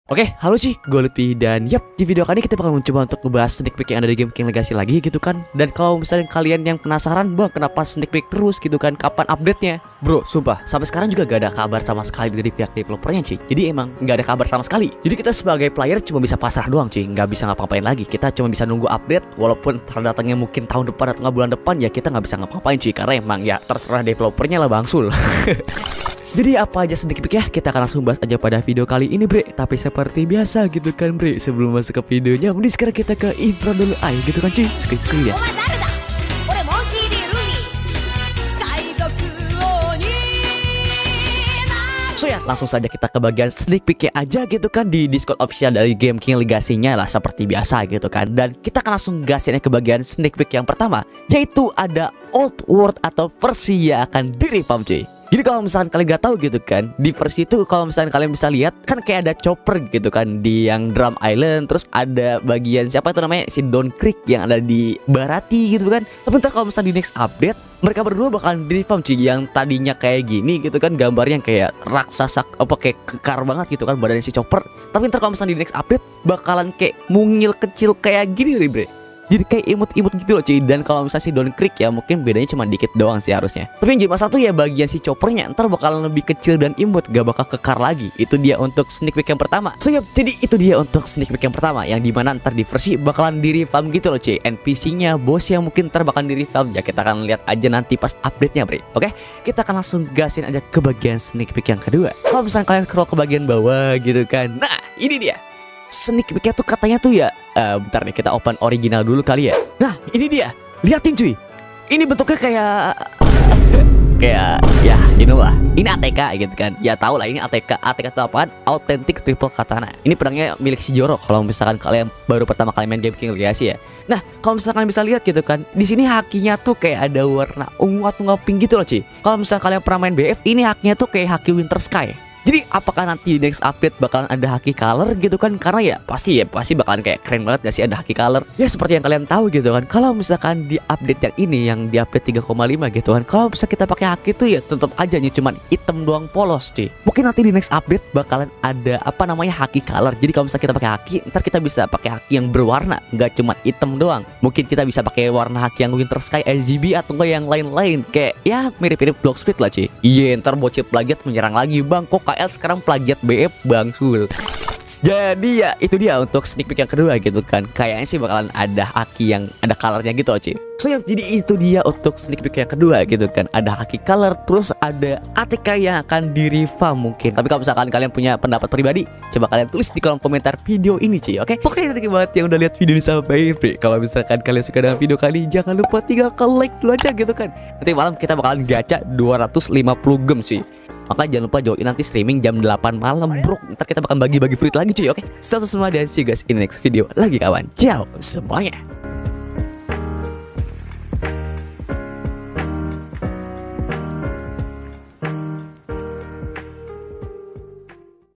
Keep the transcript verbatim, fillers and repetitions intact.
Oke, halo sih, gue Lutfi dan yap, di video kali ini kita bakal mencoba untuk ngebahas sneak peek yang ada di game King Legacy lagi gitu kan. Dan kalau misalnya kalian yang penasaran, bang kenapa sneak peek terus gitu kan, kapan update-nya? Bro, sumpah, sampai sekarang juga gak ada kabar sama sekali dari pihak developernya cuy. Jadi emang gak ada kabar sama sekali. Jadi kita sebagai player cuma bisa pasrah doang cuy, gak bisa ngapa-ngapain lagi. Kita cuma bisa nunggu update, walaupun datangnya mungkin tahun depan atau nggak bulan depan, ya kita gak bisa ngapa-ngapain cuy. Karena emang ya terserah developernya lah bang Sul. Jadi apa aja sedikit peek ya, kita akan langsung bahas aja pada video kali ini bre. Tapi seperti biasa gitu kan bre, sebelum masuk ke videonya, mending sekarang kita ke intro dulu ayo gitu kan cuy, sekali-sekali ya. So ya, langsung saja kita ke bagian sneak peek aja gitu kan di Discord official dari game King Legacy-nya lah seperti biasa gitu kan. Dan kita akan langsung gasinnya ke bagian sneak peek yang pertama, yaitu ada Old World atau versi yang akan di-reform cuy. Jadi kalau misalkan kalian gak tahu gitu kan, di versi itu kalau misalkan kalian bisa lihat kan kayak ada chopper gitu kan di yang Drum Island, terus ada bagian siapa itu namanya si Don Creek yang ada di Barati gitu kan. Tapi ntar kalau misalkan di next update mereka berdua bakalan di-reform cuy, yang tadinya kayak gini gitu kan, gambarnya kayak raksasa apa kayak kekar banget gitu kan badannya si chopper. Tapi ntar kalau misalkan di next update bakalan kayak mungil kecil kayak gini nih bre. Jadi kayak imut-imut gitu loh cuy. Dan kalau misalnya si Don Creek ya mungkin bedanya cuma dikit doang sih harusnya. Tapi yang jadi masalah tuh ya bagian si choppernya ntar bakalan lebih kecil dan imut, gak bakal kekar lagi. Itu dia untuk sneak peek yang pertama. So ya, jadi itu dia untuk sneak peek yang pertama, yang dimana ntar di versi bakalan di-reform gitu loh cuy. N P C-nya, bos yang mungkin ntar bakalan di-reform. Ya kita akan lihat aja nanti pas update-nya bre. Oke, kita akan langsung gasin aja ke bagian sneak peek yang kedua. Kalau misalnya kalian scroll ke bagian bawah gitu kan, nah ini dia sneak peek-nya tuh katanya tuh ya uh, bentar nih kita open original dulu kali ya. Nah ini dia, liatin cuy, ini bentuknya kayak kayak ya inilah, ini A T K gitu kan. Ya tau lah ini A T K. A T K itu apaan? Authentic Triple Katana. Ini pedangnya milik si Joro kalau misalkan kalian baru pertama kali main game King Legacy ya. Nah kalau misalkan kalian bisa lihat gitu kan, di sini hakinya tuh kayak ada warna ungu atau nggak pink gitu loh cuy. Kalau misalkan kalian pernah main B F, ini hakinya tuh kayak haki Winter Sky. Jadi apakah nanti di next update bakalan ada haki color gitu kan? Karena ya pasti ya pasti bakalan kayak keren banget gak sih ada haki color. Ya seperti yang kalian tahu gitu kan, kalau misalkan di update yang ini yang di update tiga koma lima gitu kan, kalau bisa kita pakai haki tuh ya tetap aja nih cuman hitam doang polos cuy. Mungkin nanti di next update bakalan ada apa namanya haki color. Jadi kalau misalnya kita pakai haki, ntar kita bisa pakai haki yang berwarna, nggak cuma hitam doang. Mungkin kita bisa pakai warna haki yang Winter Sky R G B atau enggak yang lain-lain, kayak ya mirip-mirip Block Speed lah cuy. Iya, ntar bocil plagiat menyerang lagi bang, kok sekarang plagiat B F bang Sul. Jadi ya itu dia untuk sneak peek yang kedua gitu kan. Kayaknya sih bakalan ada haki yang ada colornya gitu loh cuy. So ya, jadi itu dia untuk sneak peek yang kedua gitu kan. Ada haki color, terus ada A T K yang akan di-reform mungkin. Tapi kalau misalkan kalian punya pendapat pribadi, coba kalian tulis di kolom komentar video ini cuy, oke? Pokoknya thank you banget yang udah lihat video ini sampai akhir. Kalau misalkan kalian suka dengan video kali, jangan lupa tinggal ke like dulu aja gitu kan. Nanti malam kita bakalan gacha dua ratus lima puluh gems cuy. Maka jangan lupa join nanti streaming jam delapan malam bro. Ntar kita bakal bagi-bagi fruit lagi cuy, oke? Selamat semua dan see you guys in the next video lagi kawan. Ciao semuanya.